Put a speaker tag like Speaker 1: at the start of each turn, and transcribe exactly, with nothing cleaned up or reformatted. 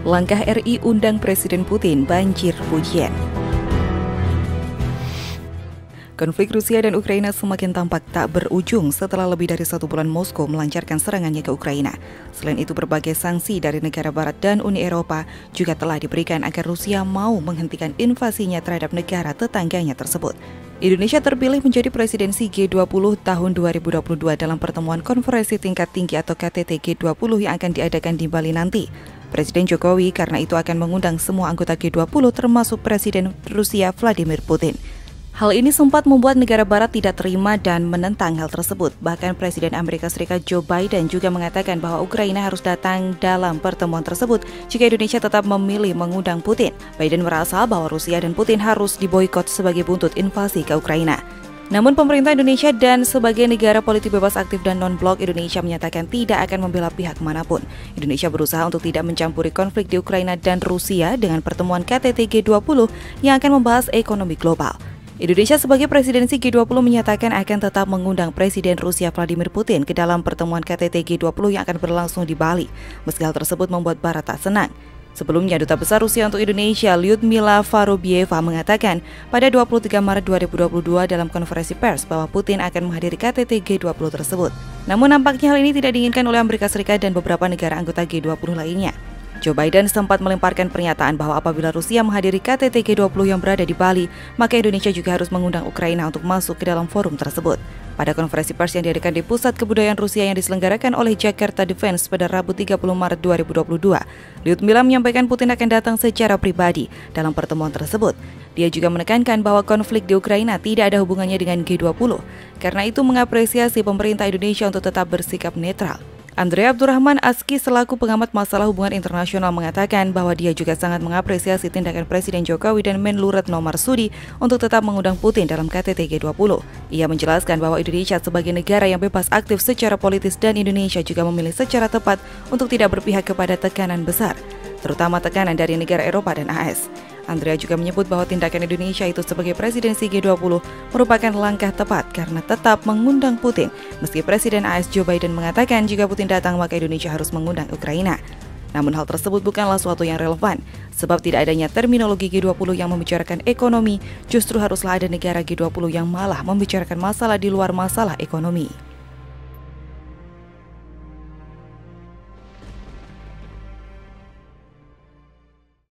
Speaker 1: Langkah R I undang Presiden Putin banjir pujian. Konflik Rusia dan Ukraina semakin tampak tak berujung setelah lebih dari satu bulan Moskow melancarkan serangannya ke Ukraina. Selain itu, berbagai sanksi dari negara Barat dan Uni Eropa juga telah diberikan agar Rusia mau menghentikan invasinya terhadap negara tetangganya tersebut. Indonesia terpilih menjadi presidensi G dua puluh tahun dua ribu dua puluh dua dalam pertemuan konferensi tingkat tinggi atau K T T G dua puluh yang akan diadakan di Bali nanti. Presiden Jokowi karena itu akan mengundang semua anggota G dua puluh termasuk Presiden Rusia Vladimir Putin. Hal ini sempat membuat negara barat tidak terima dan menentang hal tersebut. Bahkan Presiden Amerika Serikat Joe Biden juga mengatakan bahwa Ukraina harus datang dalam pertemuan tersebut jika Indonesia tetap memilih mengundang Putin. Biden merasa bahwa Rusia dan Putin harus diboikot sebagai buntut invasi ke Ukraina. Namun pemerintah Indonesia dan sebagai negara politik bebas aktif dan non-blok, Indonesia menyatakan tidak akan membela pihak manapun. Indonesia berusaha untuk tidak mencampuri konflik di Ukraina dan Rusia dengan pertemuan K T T G dua puluh yang akan membahas ekonomi global. Indonesia sebagai presidensi G dua puluh menyatakan akan tetap mengundang Presiden Rusia Vladimir Putin ke dalam pertemuan K T T G dua puluh yang akan berlangsung di Bali. Meski hal tersebut membuat Barat tak senang. Sebelumnya, Duta Besar Rusia untuk Indonesia, Lyudmila Vorobyeva, mengatakan pada dua puluh tiga Maret dua ribu dua puluh dua dalam konferensi pers bahwa Putin akan menghadiri K T T G dua puluh tersebut. Namun nampaknya hal ini tidak diinginkan oleh Amerika Serikat dan beberapa negara anggota G dua puluh lainnya. Joe Biden sempat melemparkan pernyataan bahwa apabila Rusia menghadiri K T T G dua puluh yang berada di Bali, maka Indonesia juga harus mengundang Ukraina untuk masuk ke dalam forum tersebut. Pada konferensi pers yang diadakan di Pusat Kebudayaan Rusia yang diselenggarakan oleh Jakarta Defense pada Rabu tiga puluh Maret dua ribu dua puluh dua, Lyudmila menyampaikan Putin akan datang secara pribadi dalam pertemuan tersebut. Dia juga menekankan bahwa konflik di Ukraina tidak ada hubungannya dengan G dua puluh, karena itu mengapresiasi pemerintah Indonesia untuk tetap bersikap netral. Andre Abdurrahman Aski selaku pengamat masalah hubungan internasional mengatakan bahwa dia juga sangat mengapresiasi tindakan Presiden Jokowi dan Menlu Retno Marsudi untuk tetap mengundang Putin dalam K T T G dua puluh. Ia menjelaskan bahwa Indonesia sebagai negara yang bebas aktif secara politis dan Indonesia juga memilih secara tepat untuk tidak berpihak kepada tekanan besar, terutama tekanan dari negara Eropa dan A S. Andrea juga menyebut bahwa tindakan Indonesia itu sebagai presidensi G dua puluh merupakan langkah tepat karena tetap mengundang Putin. Meski Presiden A S Joe Biden mengatakan jika Putin datang maka Indonesia harus mengundang Ukraina. Namun hal tersebut bukanlah suatu yang relevan, sebab tidak adanya terminologi G dua puluh yang membicarakan ekonomi, justru haruslah ada negara G dua puluh yang malah membicarakan masalah di luar masalah ekonomi.